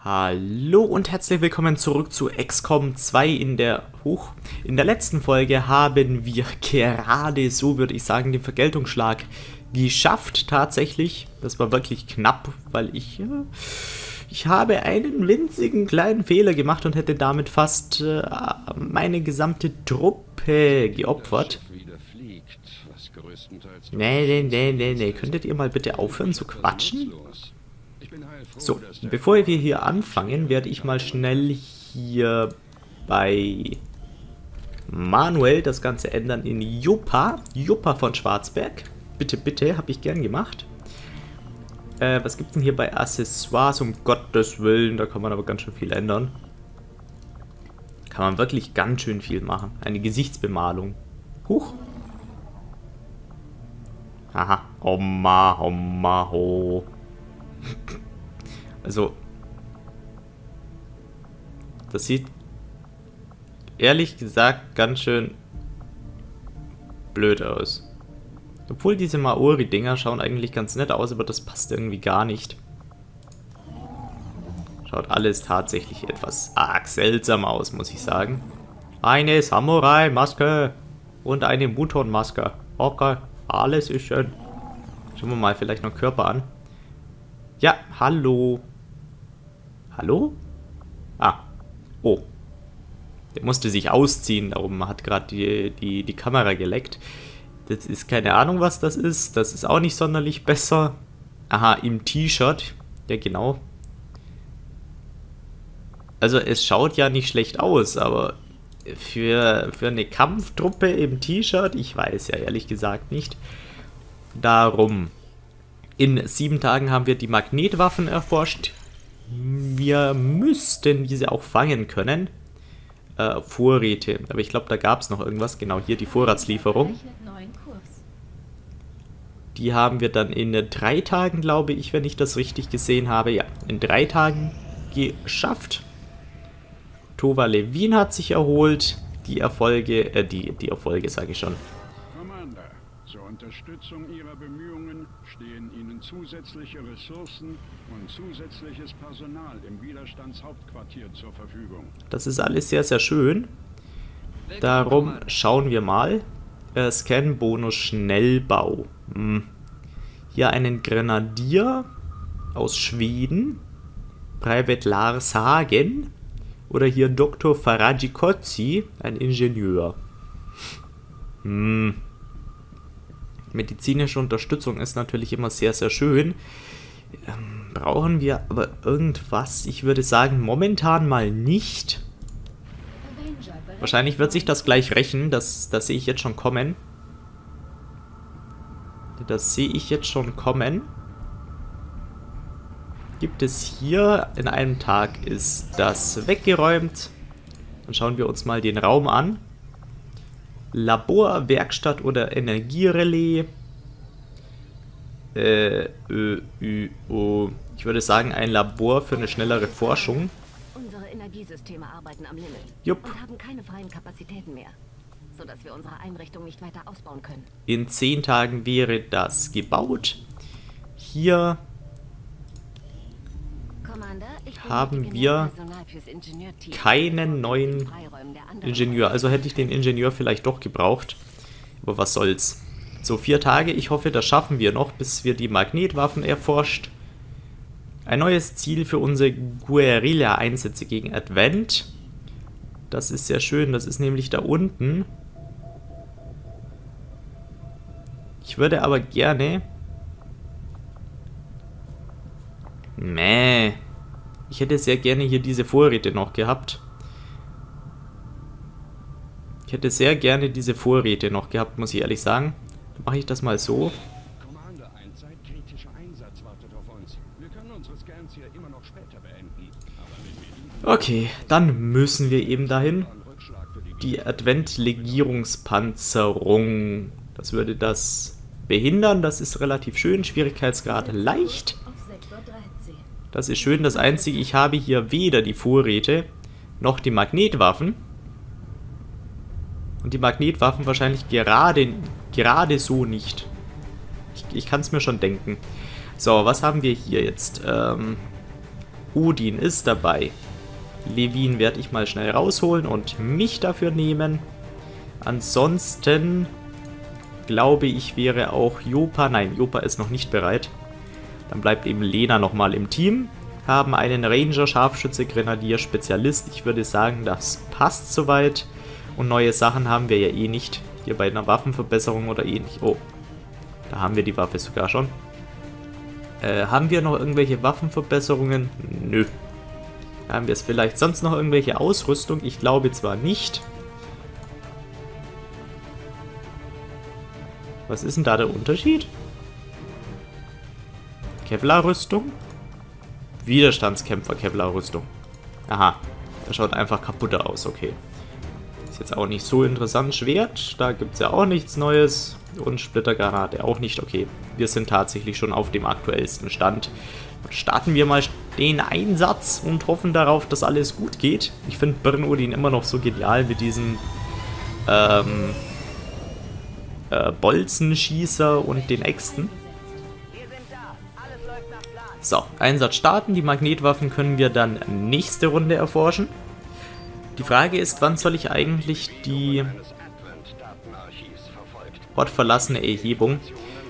Hallo und herzlich willkommen zurück zu XCOM 2 in der letzten Folge haben wir gerade, so würde ich sagen, den Vergeltungsschlag geschafft tatsächlich. Das war wirklich knapp, weil ich habe einen winzigen kleinen Fehler gemacht und hätte damit fast meine gesamte Truppe geopfert. Nee. Könntet ihr mal bitte aufhören zu quatschen? So, bevor wir hier anfangen, werde ich mal schnell hier bei Manuel das Ganze ändern in Juppa. Juppa von Schwarzberg. Bitte, bitte, habe ich gern gemacht. Was gibt es denn hier bei Accessoires? Um Gottes Willen, da kann man aber ganz schön viel ändern. Kann man wirklich ganz schön viel machen. Eine Gesichtsbemalung. Huch. Aha. Homma, ho. Also, das sieht ehrlich gesagt ganz schön blöd aus. Obwohl diese Maori-Dinger schauen eigentlich ganz nett aus, aber das passt irgendwie gar nicht. Schaut alles tatsächlich etwas arg seltsam aus, muss ich sagen. Eine Samurai-Maske und eine Muton-Maske. Okay, alles ist schön. Schauen wir mal vielleicht noch Körper an. Ja, hallo. Hallo? Ah. Oh. Der musste sich ausziehen, darum hat gerade die Kamera geleckt. Das ist keine Ahnung, was das ist. Das ist auch nicht sonderlich besser. Aha, im T-Shirt. Ja, genau. Also es schaut ja nicht schlecht aus, aber für eine Kampftruppe im T-Shirt, ich weiß ja ehrlich gesagt nicht. Darum. In 7 Tagen haben wir die Magnetwaffen erforscht. Wir müssten diese auch fangen können. Vorräte. Aber ich glaube, da gab es noch irgendwas. Genau, hier die Vorratslieferung. Die haben wir dann in 3 Tagen, glaube ich, wenn ich das richtig gesehen habe. Ja, in 3 Tagen geschafft. Tova Levin hat sich erholt. Die Erfolge, die Erfolge sage ich schon. Zur Unterstützung Ihrer Bemühungen stehen Ihnen zusätzliche Ressourcen und zusätzliches Personal im Widerstandshauptquartier zur Verfügung. Das ist alles sehr, sehr schön. Darum schauen wir mal. Scan-Bonus Schnellbau. Hier einen Grenadier aus Schweden. Private Lars Hagen. Oder hier Dr. Faraji Kotzi, ein Ingenieur. Medizinische Unterstützung ist natürlich immer sehr, sehr schön. Brauchen wir aber irgendwas? Ich würde sagen, momentan mal nicht. Wahrscheinlich wird sich das gleich rächen. Das sehe ich jetzt schon kommen. Das sehe ich jetzt schon kommen. Gibt es hier in einem Tag, ist das weggeräumt. Dann schauen wir uns mal den Raum an. Labor, Werkstatt oder Energierelais. Ich würde sagen, ein Labor für eine schnellere Forschung. Unsere Energiesysteme arbeiten am Limit Jupp. und haben keine freien Kapazitäten mehr, sodass wir unsere Einrichtung nicht weiter ausbauen können. In 10 Tagen wäre das gebaut. Hier haben wir keinen neuen Ingenieur. Also hätte ich den Ingenieur vielleicht doch gebraucht. Aber was soll's. So, 4 Tage. Ich hoffe, das schaffen wir noch, bis wir die Magnetwaffen erforscht. Ein neues Ziel für unsere Guerilla-Einsätze gegen Advent. Das ist sehr schön. Das ist nämlich da unten. Ich würde aber gerne... Ich hätte sehr gerne hier diese Vorräte noch gehabt. Ich hätte sehr gerne diese Vorräte noch gehabt, muss ich ehrlich sagen. Dann mache ich das mal so. Commander, ein zeitkritischer Einsatz wartet auf uns. Wir können unsere Scans hier immer noch später beenden. Okay, dann müssen wir eben dahin. Die Advent-Legierungspanzerung. Das würde das behindern. Das ist relativ schön. Schwierigkeitsgrad leicht. Das ist schön. Das Einzige, ich habe hier weder die Vorräte noch die Magnetwaffen. Und die Magnetwaffen wahrscheinlich gerade so nicht. Ich kann es mir schon denken. So, was haben wir hier jetzt? Odin ist dabei. Levin werde ich mal schnell rausholen und mich dafür nehmen. Ansonsten glaube ich, wäre auch Jopa... Nein, Jopa ist noch nicht bereit. Dann bleibt eben Lena nochmal im Team. Haben einen Ranger, Scharfschütze, Grenadier, Spezialist. Ich würde sagen, das passt soweit. Und neue Sachen haben wir ja eh nicht. Hier bei einer Waffenverbesserung oder ähnlich. Oh, da haben wir die Waffe sogar schon. Haben wir noch irgendwelche Waffenverbesserungen? Nö. Haben wir es vielleicht sonst noch irgendwelche Ausrüstung? Ich glaube zwar nicht. Was ist denn da der Unterschied? Kevlar-Rüstung? Widerstandskämpfer Kevlar-Rüstung. Aha, das schaut einfach kaputter aus, okay. Ist jetzt auch nicht so interessant. Schwert, da gibt es ja auch nichts Neues. Und Splittergranate auch nicht, okay. Wir sind tatsächlich schon auf dem aktuellsten Stand. Dann starten wir mal den Einsatz und hoffen darauf, dass alles gut geht. Ich finde Bernodin immer noch so genial mit diesem Bolzenschießer und den Äxten. So, Einsatz starten. Die Magnetwaffen können wir dann nächste Runde erforschen. Die Frage ist, wann soll ich eigentlich die ortverlassene Erhebung...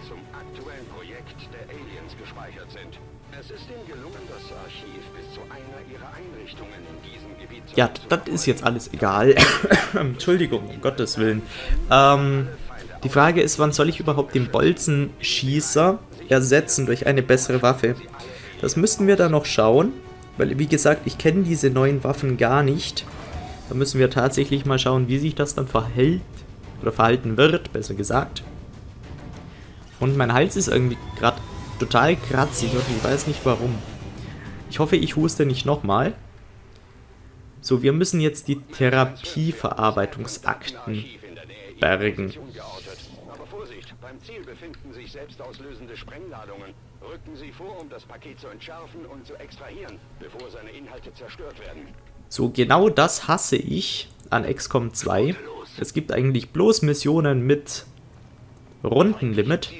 Ja, das ist jetzt alles egal. Entschuldigung, um Gottes Willen. Die Frage ist, wann soll ich überhaupt den Bolzenschießer ersetzen durch eine bessere Waffe? Das müssten wir dann noch schauen, weil, wie gesagt, ich kenne diese neuen Waffen gar nicht. Da müssen wir tatsächlich mal schauen, wie sich das dann verhält, oder verhalten wird, besser gesagt. Und mein Hals ist irgendwie gerade total kratzig und ich weiß nicht warum. Ich hoffe, ich huste nicht nochmal. So, wir müssen jetzt die Therapieverarbeitungsakten bergen. Aber Vorsicht, beim Ziel befinden sich selbstauslösende Sprengladungen. Rücken Sie vor, um das Paket zu entschärfen und zu extrahieren, bevor seine Inhalte zerstört werden. So, genau das hasse ich an XCOM 2. Es gibt eigentlich bloß Missionen mit Rundenlimit.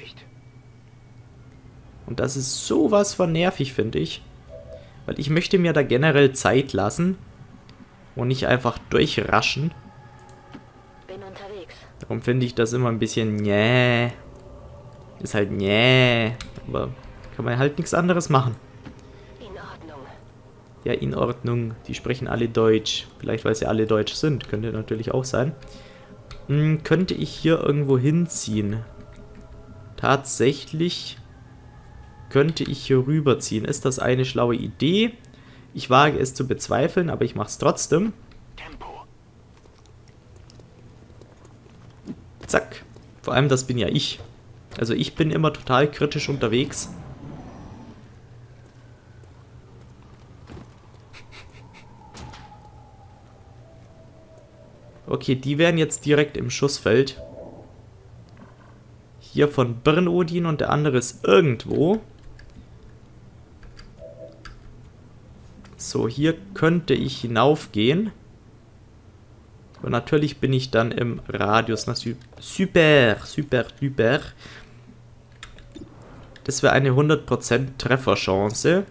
Und das ist sowas von nervig, finde ich. Weil ich möchte mir da generell Zeit lassen und nicht einfach durchraschen. Darum finde ich das immer ein bisschen näh. Ist halt näh. Aber kann man halt nichts anderes machen. In Ordnung. Ja, in Ordnung. Die sprechen alle Deutsch. Vielleicht, weil sie alle Deutsch sind. Könnte natürlich auch sein. Könnte ich hier irgendwo hinziehen? Tatsächlich könnte ich hier rüberziehen. Ist das eine schlaue Idee? Ich wage es zu bezweifeln, aber ich mache es trotzdem. Zack. Vor allem, das bin ja ich. Also ich bin immer total kritisch unterwegs. Okay, die wären jetzt direkt im Schussfeld. Hier von Bernodin und der andere ist irgendwo. So, hier könnte ich hinaufgehen. Aber natürlich bin ich dann im Radius. Na, super, super, super. Das wäre eine 100% Trefferchance.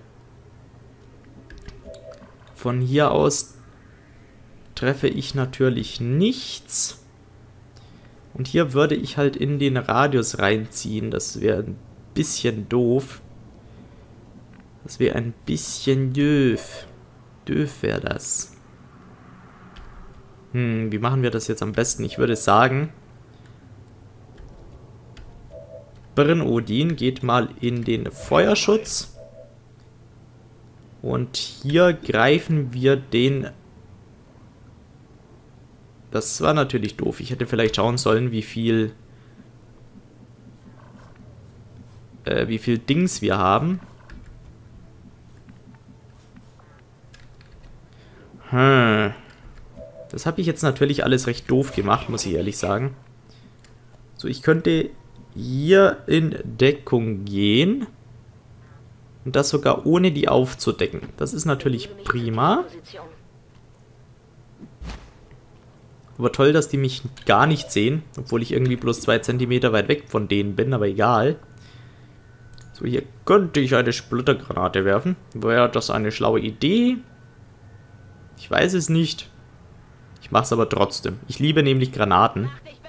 Von hier aus treffe ich natürlich nichts. Und hier würde ich halt in den Radius reinziehen. Das wäre ein bisschen doof. Das wäre ein bisschen doof. Doof wäre das. Wie machen wir das jetzt am besten? Ich würde sagen, Bernodin geht mal in den Feuerschutz. Und hier greifen wir den... Das war natürlich doof. Ich hätte vielleicht schauen sollen, wie viel Dings wir haben. Das habe ich jetzt natürlich alles recht doof gemacht, muss ich ehrlich sagen. So, ich könnte hier in Deckung gehen. Und das sogar ohne die aufzudecken. Das ist natürlich prima. Aber toll, dass die mich gar nicht sehen. Obwohl ich irgendwie bloß 2 cm weit weg von denen bin, aber egal. So, hier könnte ich eine Splittergranate werfen. Wäre das eine schlaue Idee? Ich weiß es nicht. Ich mache es aber trotzdem. Ich liebe nämlich Granaten.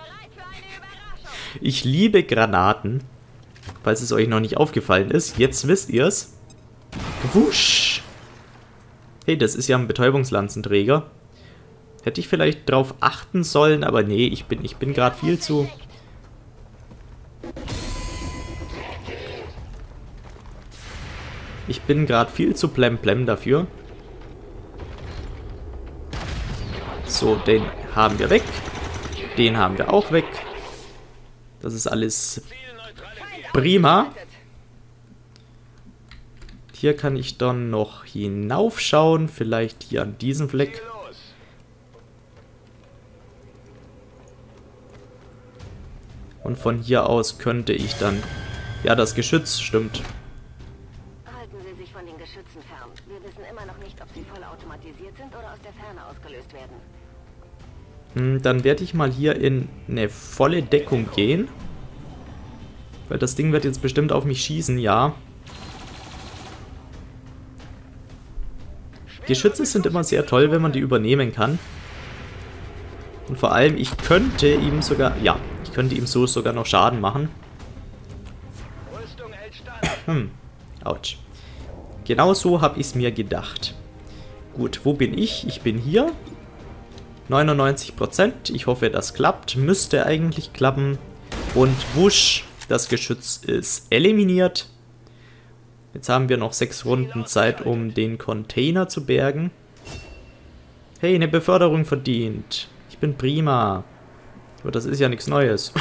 Ich liebe Granaten. Falls es euch noch nicht aufgefallen ist. Jetzt wisst ihr es. Wusch! Hey, das ist ja ein Betäubungslanzenträger. Hätte ich vielleicht drauf achten sollen, aber nee, ich bin gerade viel zu... Ich bin gerade viel zu plemplem dafür. So, den haben wir weg. Den haben wir auch weg. Das ist alles prima. Hier kann ich dann noch hinaufschauen. Vielleicht hier an diesen Fleck. Und von hier aus könnte ich dann... Ja, das Geschütz, stimmt. Halten Sie sich von den Geschützen fern. Wir wissen immer noch nicht, ob sie voll automatisiert sind oder aus der Ferne ausgelöst werden. Dann werde ich mal hier in eine volle Deckung gehen. Weil das Ding wird jetzt bestimmt auf mich schießen, ja. Geschütze sind immer sehr toll, wenn man die übernehmen kann. Und vor allem, ich könnte ihm sogar... Ja, ich könnte ihm so sogar noch Schaden machen. Autsch. Genau so habe ich es mir gedacht. Gut, wo bin ich? Ich bin hier. 99%. Ich hoffe, das klappt. Müsste eigentlich klappen. Und wusch, das Geschütz ist eliminiert. Jetzt haben wir noch 6 Runden Zeit, um den Container zu bergen. Hey, eine Beförderung verdient. Ich bin prima. Aber das ist ja nichts Neues.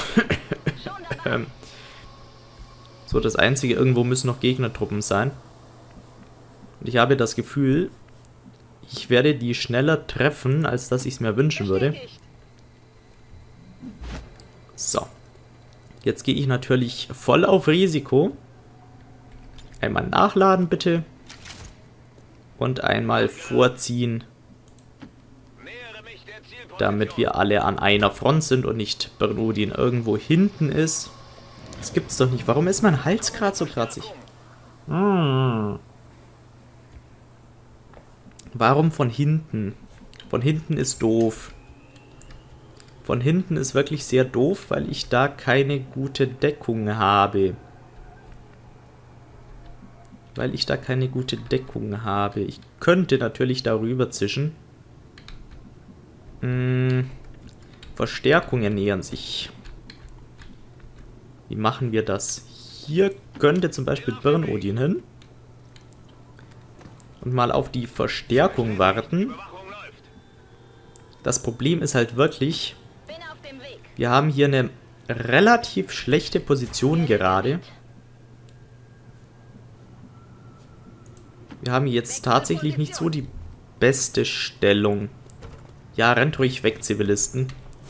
So, das Einzige, irgendwo müssen noch Gegnertruppen sein. Und ich habe das Gefühl, ich werde die schneller treffen, als dass ich es mir wünschen würde. So. Jetzt gehe ich natürlich voll auf Risiko. Einmal nachladen, bitte. Und einmal vorziehen. Damit wir alle an einer Front sind und nicht Bernudin irgendwo hinten ist. Das gibt's doch nicht. Warum ist mein Hals gerade so kratzig? Warum von hinten? Von hinten ist doof. Von hinten ist wirklich sehr doof, weil ich da keine gute Deckung habe. Ich könnte natürlich darüber zischen. Verstärkungen nähern sich. Wie machen wir das? Hier könnte zum Beispiel Bernudin hin. Und mal auf die Verstärkung warten. Das Problem ist halt wirklich, wir haben hier eine relativ schlechte Position gerade. Wir haben jetzt tatsächlich nicht so die beste Stellung. Ja, rennt ruhig weg, Zivilisten.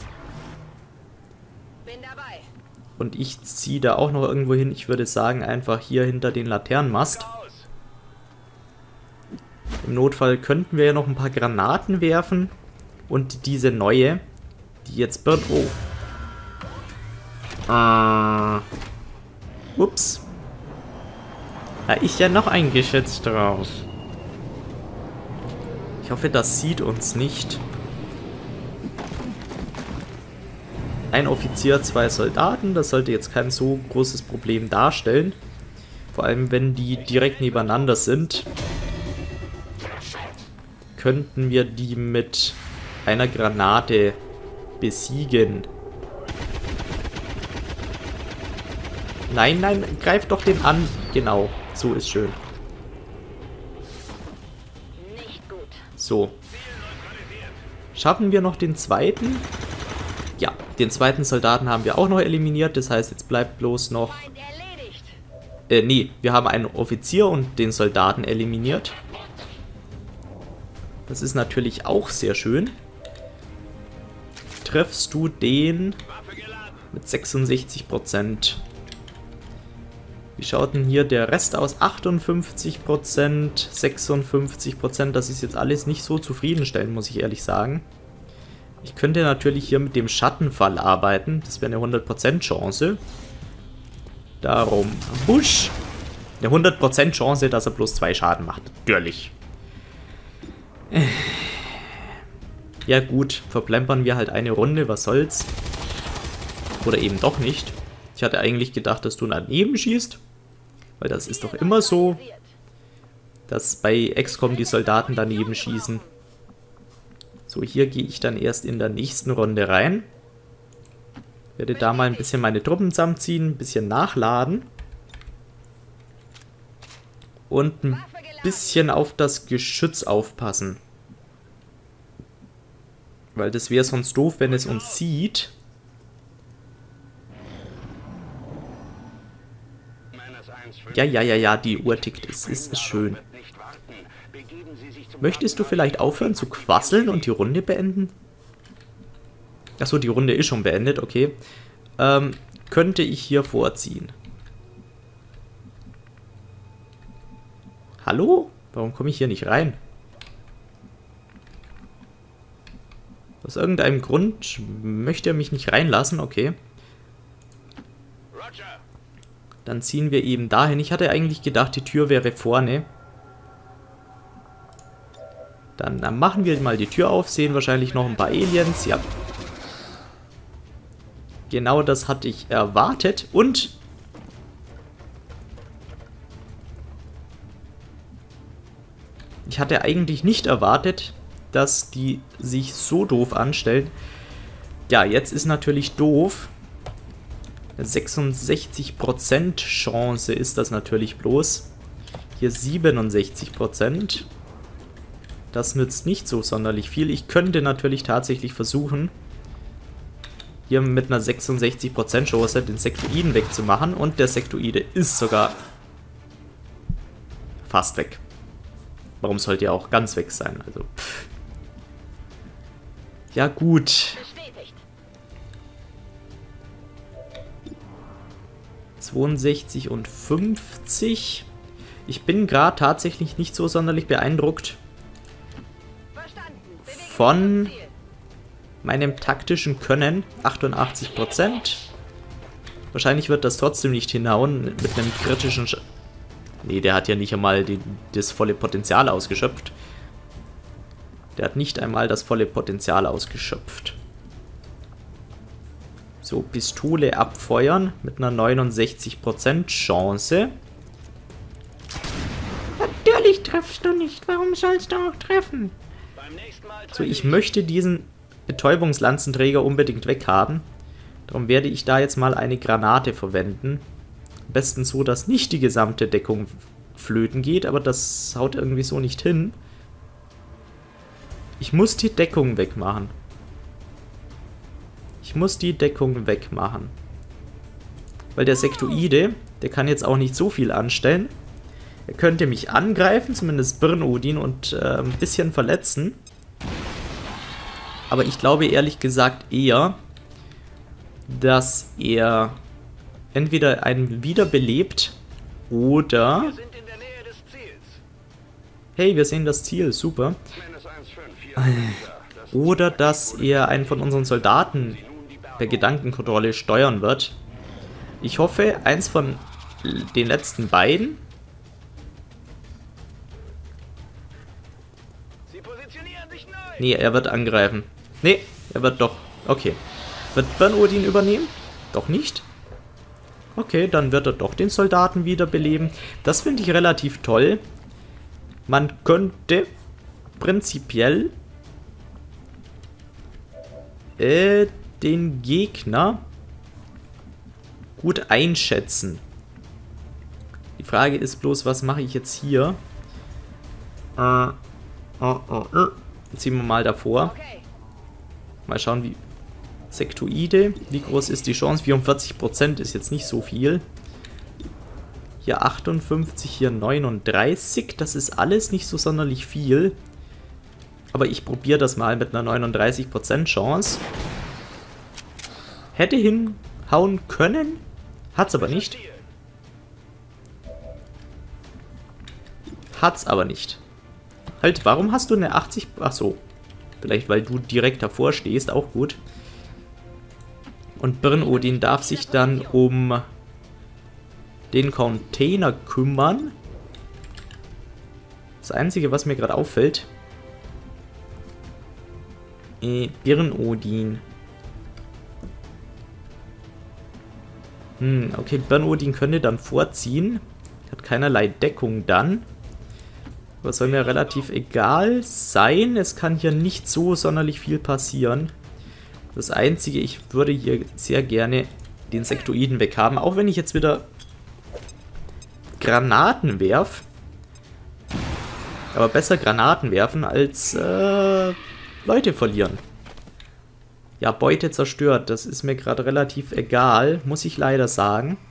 Und ich ziehe da auch noch irgendwo hin. Ich würde sagen, einfach hier hinter den Laternenmast. Im Notfall könnten wir ja noch ein paar Granaten werfen. Und diese neue, die jetzt... Oh. Ups. Da ist ja noch ein Geschütz drauf. Ich hoffe, das sieht uns nicht. Ein Offizier, 2 Soldaten. Das sollte jetzt kein so großes Problem darstellen. Vor allem, wenn die direkt nebeneinander sind. Könnten wir die mit einer Granate besiegen. Nein, nein, greif doch den an. Genau, so ist schön. So. Schaffen wir noch den zweiten? Ja, den zweiten Soldaten haben wir auch noch eliminiert. Das heißt, jetzt bleibt bloß noch... nee, wir haben einen Offizier und den Soldaten eliminiert. Das ist natürlich auch sehr schön. Triffst du den mit 66%. Wie schaut denn hier der Rest aus? 58%, 56%. Das ist jetzt alles nicht so zufriedenstellend, muss ich ehrlich sagen. Ich könnte natürlich hier mit dem Schattenfall arbeiten. Das wäre eine 100% Chance. Darum, Busch. Eine 100% Chance, dass er bloß 2 Schaden macht. Natürlich. Ja gut, verplempern wir halt eine Runde, was soll's. Oder eben doch nicht. Ich hatte eigentlich gedacht, dass du daneben schießt. Weil das ist doch immer so, dass bei XCOM die Soldaten daneben schießen. So, hier gehe ich dann erst in der nächsten Runde rein. Werde da mal ein bisschen meine Truppen zusammenziehen, ein bisschen nachladen. Und ein bisschen auf das Geschütz aufpassen. Weil das wäre sonst doof, wenn es uns sieht. Ja, die Uhr tickt. Es ist schön. Möchtest du vielleicht aufhören zu quasseln und die Runde beenden? Achso, die Runde ist schon beendet, okay. Könnte ich hier vorziehen? Hallo? Warum komme ich hier nicht rein? Aus irgendeinem Grund möchte er mich nicht reinlassen, okay. Dann ziehen wir eben dahin. Ich hatte eigentlich gedacht, die Tür wäre vorne. Dann machen wir mal die Tür auf, sehen wahrscheinlich noch ein paar Aliens. Ja. Genau das hatte ich erwartet. Und ich hatte eigentlich nicht erwartet, dass die sich so doof anstellen. Ja, jetzt ist natürlich doof. 66% Chance ist das natürlich bloß. Hier 67%. Das nützt nicht so sonderlich viel. Ich könnte natürlich tatsächlich versuchen, hier mit einer 66% Chance den Sektoiden wegzumachen. Und der Sektoide ist sogar fast weg. Warum sollte er auch ganz weg sein? Also, pff. Ja gut. 62 und 50. Ich bin gerade tatsächlich nicht so sonderlich beeindruckt von meinem taktischen Können. 88%. Wahrscheinlich wird das trotzdem nicht hinhauen mit einem kritischen... Nee, der hat ja nicht einmal das volle Potenzial ausgeschöpft. Der hat nicht einmal das volle Potenzial ausgeschöpft. So, Pistole abfeuern mit einer 69% Chance. Natürlich triffst du nicht. Warum sollst du auch treffen? So, ich möchte diesen Betäubungslanzenträger unbedingt weghaben. Darum werde ich da jetzt mal eine Granate verwenden. Am besten so, dass nicht die gesamte Deckung flöten geht, aber das haut irgendwie so nicht hin. Ich muss die Deckung wegmachen. Ich muss die Deckung wegmachen. Weil der Sektoide, der kann jetzt auch nicht so viel anstellen. Er könnte mich angreifen, zumindest Birn-Odin, und ein bisschen verletzen. Aber ich glaube ehrlich gesagt eher, dass er entweder einen wiederbelebt oder... Hey, wir sehen das Ziel, super. Oder dass er einen von unseren Soldaten per Gedankenkontrolle steuern wird. Ich hoffe, eins von den letzten beiden. Nee, er wird angreifen. Nee, er wird doch. Okay. Wird Birn-Odin übernehmen? Doch nicht? Okay, dann wird er doch den Soldaten wiederbeleben. Das finde ich relativ toll. Man könnte prinzipiell den Gegner gut einschätzen. Die Frage ist bloß, was mache ich jetzt hier? Ziehen wir mal davor. Mal schauen, wie... Sektoide, wie groß ist die Chance? 44% ist jetzt nicht so viel. Hier 58, hier 39. Das ist alles nicht so sonderlich viel. Aber ich probiere das mal mit einer 39% Chance. Hätte hinhauen können, hat's aber nicht. Hat's aber nicht. Halt, warum hast du eine 80... Ach so, vielleicht weil du direkt davor stehst, auch gut. Und Birn-Odin darf sich dann um den Container kümmern. Das Einzige, was mir gerade auffällt... Birnodin. Okay, Birnodin könnte dann vorziehen. Hat keinerlei Deckung dann. Aber soll mir relativ egal sein. Es kann hier nicht so sonderlich viel passieren. Das Einzige, ich würde hier sehr gerne den Sektoiden weghaben. Auch wenn ich jetzt wieder Granaten werfe. Aber besser Granaten werfen als Leute verlieren. Ja, Beute zerstört. Das ist mir gerade relativ egal, muss ich leider sagen.